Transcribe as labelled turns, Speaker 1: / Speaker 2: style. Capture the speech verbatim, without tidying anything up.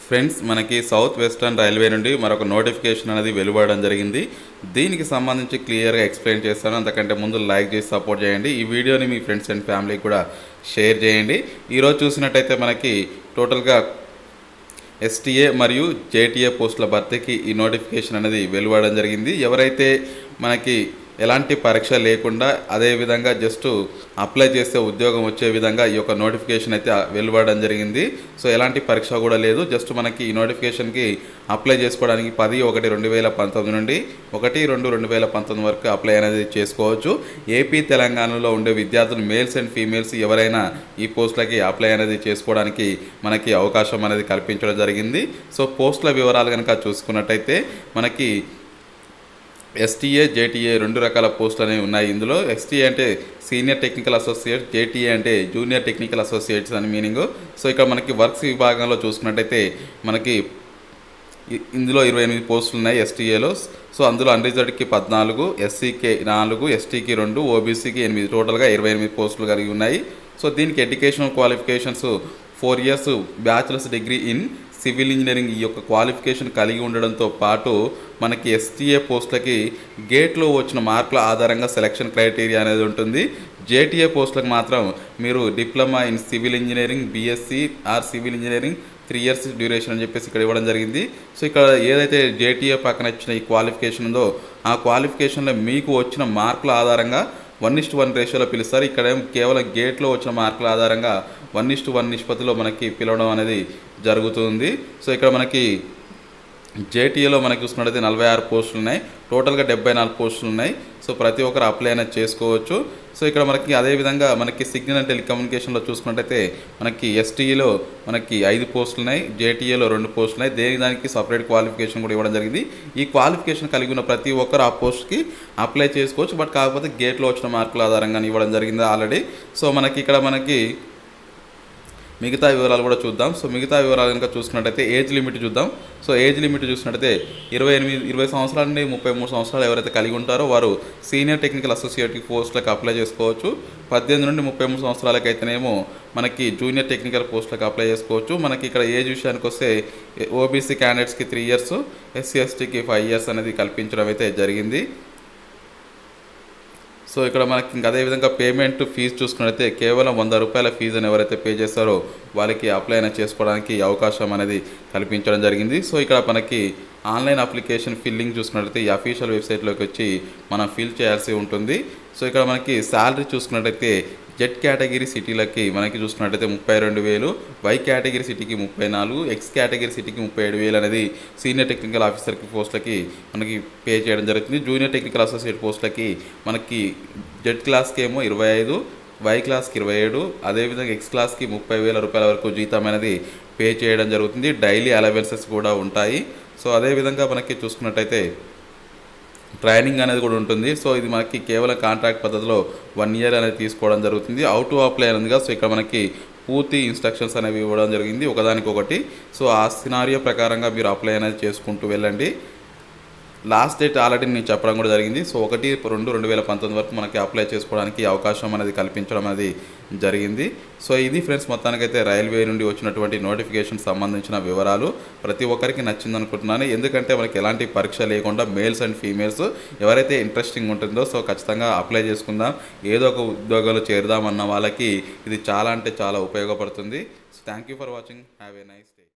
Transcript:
Speaker 1: Friends మనకి south western railway నుండి మరొక నోటిఫికేషన్ అనేది వెలువడడం జరిగింది. దీనికి సంబంధించి క్లియర్గా ఎక్స్ప్లెయిన్ చేస్తాను. అంతకంటే ముందు లైక్ చేసి సపోర్ట్ చేయండి. ఈ వీడియోని మీ ఫ్రెండ్స్ అండ్ ఫ్యామిలీకి కూడా షేర్ చేయండి. ఈరోజు చూసినట్టయితే మనకి టోటల్గా ఎస్టీఏ మరియు జేటీఏ పోస్టుల భర్తీకి ఈ నోటిఫికేషన్ అనేది వెలువడడం జరిగింది. ఎవరైతే మనకి ఎలాంటి పరీక్ష లేకుండా అదేవిధంగా జస్ట్ అప్లై చేస్తే ఉద్యోగం వచ్చే విధంగా ఈ యొక్క నోటిఫికేషన్ అయితే వెలువడడం జరిగింది. సో ఎలాంటి పరీక్ష కూడా లేదు. జస్ట్ మనకి ఈ నోటిఫికేషన్కి అప్లై చేసుకోవడానికి పది ఒకటి రెండు వేల పంతొమ్మిది నుండి ఒకటి రెండు రెండు వేల పంతొమ్మిది వరకు అప్లై అనేది చేసుకోవచ్చు. ఏపీ తెలంగాణలో ఉండే విద్యార్థులు మేల్స్ అండ్ ఫీమేల్స్ ఎవరైనా ఈ పోస్టులకి అప్లై అనేది చేసుకోవడానికి మనకి అవకాశం అనేది కల్పించడం జరిగింది. సో పోస్టుల వివరాలు కనుక చూసుకున్నట్టయితే మనకి ఎస్టీఏ జేటీఏ రెండు రకాల పోస్టులు అనేవి ఉన్నాయి. ఇందులో ఎస్టీఏ అంటే సీనియర్ టెక్నికల్ అసోసియేట్, జేటీఏ అంటే జూనియర్ టెక్నికల్ అసోసియేట్స్ అని మీనింగ్. సో ఇక్కడ మనకి వర్క్స్ విభాగంలో చూసుకున్నట్టయితే మనకి ఇందులో ఇరవై ఎనిమిది పోస్టులు ఉన్నాయి ఎస్టీఏలో. సో అందులో అన్రిజర్వ్డ్కి పద్నాలుగు, ఎస్సీకి నాలుగు, ఎస్టీకి రెండు, ఓబీసీకి ఎనిమిది, టోటల్గా ఇరవై ఎనిమిది పోస్టులు కలిగి ఉన్నాయి. సో దీనికి educational qualifications four years bachelor's degree in civil engineering ఈ యొక్క క్వాలిఫికేషన్ కలిగి ఉండడంతో పాటు మనకి ఎస్టీఏ పోస్టులకి గేట్లో వచ్చిన మార్కుల ఆధారంగా సెలక్షన్ క్రైటీరియా అనేది ఉంటుంది. జేటీఏ పోస్టులకు మాత్రం మీరు diploma in civil engineering, BSc or civil engineering three years duration అని చెప్పేసి ఇక్కడ ఇవ్వడం జరిగింది. సో ఇక్కడ ఏదైతే జేటీఏ పక్కన ఇచ్చిన ఈ క్వాలిఫికేషన్ ఉందో ఆ క్వాలిఫికేషన్లో మీకు వచ్చిన మార్కుల ఆధారంగా వన్ ఇస్ట్ వన్ రేషియోలో పిలుస్తారు. ఇక్కడ కేవలం గేట్లో వచ్చిన మార్కుల ఆధారంగా వన్ ఇస్ట్ వన్ నిష్పత్తిలో మనకి పిలవడం అనేది జరుగుతుంది. సో ఇక్కడ మనకి జేటీఏలో మనకి చూసుకున్నట్టయితే నలభై ఆరు పోస్టులు ఉన్నాయి, టోటల్గా డెబ్బై నాలుగు పోస్టులు ఉన్నాయి. సో ప్రతి ఒక్కరు అప్లై అనేది చేసుకోవచ్చు. సో ఇక్కడ మనకి అదేవిధంగా మనకి సిగ్నల్ అండ్ టెలికమ్యూనికేషన్లో చూసుకున్నట్టయితే మనకి ఎస్టీఈలో మనకి ఐదు పోస్టులు ఉన్నాయి, జేటీఏలో రెండు పోస్టులు ఉన్నాయి. దేనికి దానికి సపరేట్ క్వాలిఫికేషన్ కూడా ఇవ్వడం జరిగింది. ఈ క్వాలిఫికేషన్ కలిగి ఉన్న ప్రతి ఒక్కరు ఆ పోస్ట్కి అప్లై చేసుకోవచ్చు. బట్ కాకపోతే గేట్లో వచ్చిన మార్కుల ఆధారంగా ఇవ్వడం జరిగింది ఆల్రెడీ. సో మనకి ఇక్కడ మనకి మిగతా వివరాలు కూడా చూద్దాం. సో మిగతా వివరాలు కనుక చూసుకున్నట్టయితే ఏజ్ లిమిట్ చూద్దాం. సో ఏజ్ లిమిట్ చూసినట్టయితే ఇరవై ఎనిమిది ఇరవై సంవత్సరాల నుండి ముప్పై మూడు సంవత్సరాలు ఎవరైతే కలిగి ఉంటారో వారు సీనియర్ టెక్నికల్ అసోసియేట్ పోస్టులకు అప్లై చేసుకోవచ్చు. పద్దెనిమిది నుండి ముప్పై మూడు సంవత్సరాలకైతేనేమో మనకి జూనియర్ టెక్నికల్ పోస్టులకు అప్లై చేసుకోవచ్చు. మనకి ఇక్కడ ఏజ్ విషయానికి వస్తే ఓబీసీ క్యాండిడేట్స్కి త్రీ ఇయర్స్, ఎస్సీ ఎస్టీకి ఫైవ్ ఇయర్స్ అనేది కల్పించడం అయితే జరిగింది. సో ఇక్కడ మనకి ఇంకా అదేవిధంగా పేమెంట్ ఫీజు చూసుకున్నట్లయితే కేవలం వంద రూపాయల ఫీజుని ఎవరైతే పే చేస్తారో వాళ్ళకి అప్లై అయినా చేసుకోవడానికి అవకాశం అనేది కల్పించడం జరిగింది. సో ఇక్కడ మనకి ఆన్లైన్ అప్లికేషన్ ఫిల్లింగ్ చూసుకున్నట్లయితే ఈ అఫీషియల్ వెబ్సైట్లోకి వచ్చి మనం ఫిల్ చేయాల్సి ఉంటుంది. సో ఇక్కడ మనకి శాలరీ చూసుకున్నట్టయితే జెడ్ కేటగిరీ సిటీలకి మనకి చూసుకున్నట్టయితే ముప్పై రెండు వేలు, వై కేటగిరీ సిటీకి ముప్పై నాలుగు, ఎక్స్ కేటగిరీ సిటీకి ముప్పై ఏడు వేలు అనేది సీనియర్ టెక్నికల్ ఆఫీసర్కి పోస్టులకి మనకి పే చేయడం జరుగుతుంది. జూనియర్ టెక్నికల్ అసోసియేట్ పోస్టులకి మనకి జెడ్ క్లాస్కి ఏమో ఇరవై ఐదు, వై క్లాస్కి ఇరవై ఏడు, అదేవిధంగా ఎక్స్ క్లాస్కి ముప్పై వేల రూపాయల వరకు జీతం అనేది పే చేయడం జరుగుతుంది. డైలీ అలవెన్సెస్ కూడా ఉంటాయి. సో అదేవిధంగా మనకి చూసుకున్నట్టయితే ట్రైనింగ్ అనేది కూడా ఉంటుంది. సో ఇది మనకి కేవలం కాంట్రాక్ట్ పద్ధతిలో వన్ ఇయర్ అనేది తీసుకోవడం జరుగుతుంది. అవుట్ టు అప్లై అనేదిగా సో ఇక్కడ మనకి పూర్తి ఇన్స్ట్రక్షన్స్ అనేవి ఇవ్వడం జరిగింది ఒకదానికొకటి. సో ఆ సినారియో ప్రకారంగా మీరు అప్లై అనేది చేసుకుంటూ వెళ్ళండి. లాస్ట్ డేట్ ఆల్రెడీ నేను చెప్పడం కూడా జరిగింది. సో ఒకటి రెండు రెండు వేల పంతొమ్మిది వరకు మనకి అప్లై చేసుకోవడానికి అవకాశం అనేది కల్పించడం అనేది జరిగింది. సో ఇది ఫ్రెండ్స్ మొత్తానికైతే రైల్వే నుండి వచ్చినటువంటి నోటిఫికేషన్ సంబంధించిన వివరాలు. ప్రతి ఒక్కరికి నచ్చింది అనుకుంటున్నాను. ఎందుకంటే మనకి ఎలాంటి పరీక్ష లేకుండా మేల్స్ అండ్ ఫీమేల్స్ ఎవరైతే ఇంట్రెస్టింగ్ ఉంటుందో సో ఖచ్చితంగా అప్లై చేసుకుందాం, ఏదో ఒక ఉద్యోగాలు చేరుదామన్న వాళ్ళకి ఇది చాలా అంటే చాలా ఉపయోగపడుతుంది. So thank you for watching. Have a nice day.